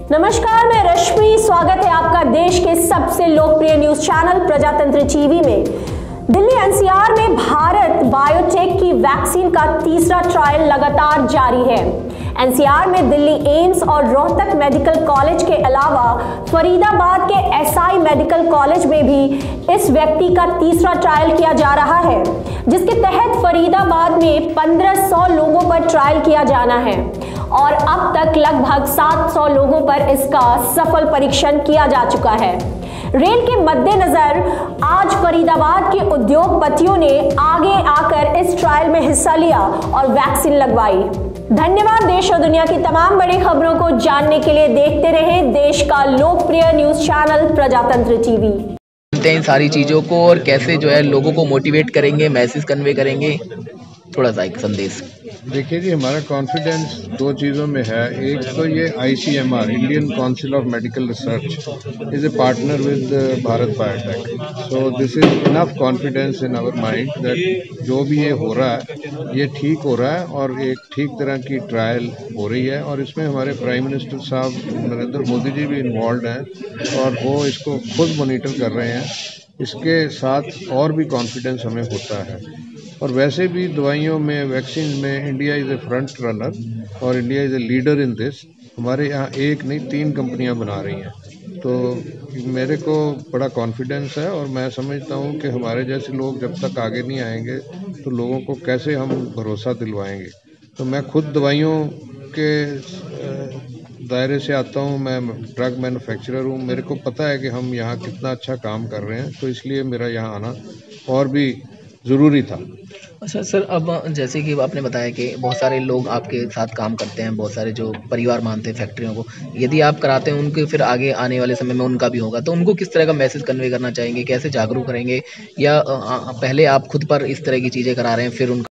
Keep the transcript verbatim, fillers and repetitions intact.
नमस्कार, मैं रश्मि। स्वागत है आपका देश के सबसे लोकप्रिय न्यूज चैनल प्रजातंत्र टीवी में। दिल्ली एनसीआर में भारत बायोटेक की वैक्सीन का तीसरा ट्रायल लगातार जारी है। एनसीआर में दिल्ली एम्स और रोहतक मेडिकल कॉलेज के अलावा फरीदाबाद के एसआई मेडिकल कॉलेज में भी इस व्यक्ति का तीसरा ट्रायल किया जा रहा है, जिसके तहत फरीदाबाद में पंद्रह सौ लोगों पर ट्रायल किया जाना है और अब तक लगभग सात सौ लोगों पर इसका सफल परीक्षण किया जा चुका है। रेल के मद्देनजर आज फरीदाबाद के उद्योगपतियों ने आगे आकर इस ट्रायल में हिस्सा लिया और वैक्सीन लगवाई। धन्यवाद। देश और दुनिया की तमाम बड़ी खबरों को जानने के लिए देखते रहें देश का लोकप्रिय न्यूज चैनल प्रजातंत्र टीवी। इन सारी चीज़ों को और कैसे जो है लोगों को मोटिवेट करेंगे, मैसेज कन्वे करेंगे, थोड़ा सा एक संदेश। देखिए जी, हमारा कॉन्फिडेंस दो चीज़ों में है। एक तो ये ICMR, Indian Council of Medical Research, is a partner with Bharat Biotech, so this is enough confidence in our mind that जो भी ये हो रहा है ये ठीक हो रहा है और एक ठीक तरह की ट्रायल हो रही है। और इसमें हमारे प्राइम मिनिस्टर साहब नरेंद्र मोदी जी भी इन्वॉल्व हैं और वो इसको खुद मॉनिटर कर रहे हैं। इसके साथ और भी कॉन्फिडेंस हमें होता है। और वैसे भी दवाइयों में, वैक्सीन में India is a front runner और India is a leader in this. हमारे यहाँ एक नहीं तीन कंपनियां बना रही हैं, तो मेरे को बड़ा कॉन्फिडेंस है और मैं समझता हूँ कि हमारे जैसे लोग जब तक आगे नहीं आएंगे तो लोगों को कैसे हम भरोसा दिलवाएंगे। तो मैं खुद दवाइयों के दायरे से आता हूँ, मैं ड्रग मैन्युफैक्चरर हूँ, मेरे को पता है कि हम यहाँ कितना अच्छा काम कर रहे हैं, तो इसलिए मेरा यहाँ आना और भी ज़रूरी था। अच्छा सर, अब जैसे कि आपने बताया कि बहुत सारे लोग आपके साथ काम करते हैं, बहुत सारे जो परिवार मानते हैं फैक्ट्रियों को, यदि आप कराते हैं उनके फिर आगे आने वाले समय में उनका भी होगा, तो उनको किस तरह का मैसेज कन्वे करना चाहेंगे, कैसे जागरूक करेंगे, या पहले आप खुद पर इस तरह की चीज़ें करा रहे हैं फिर उनका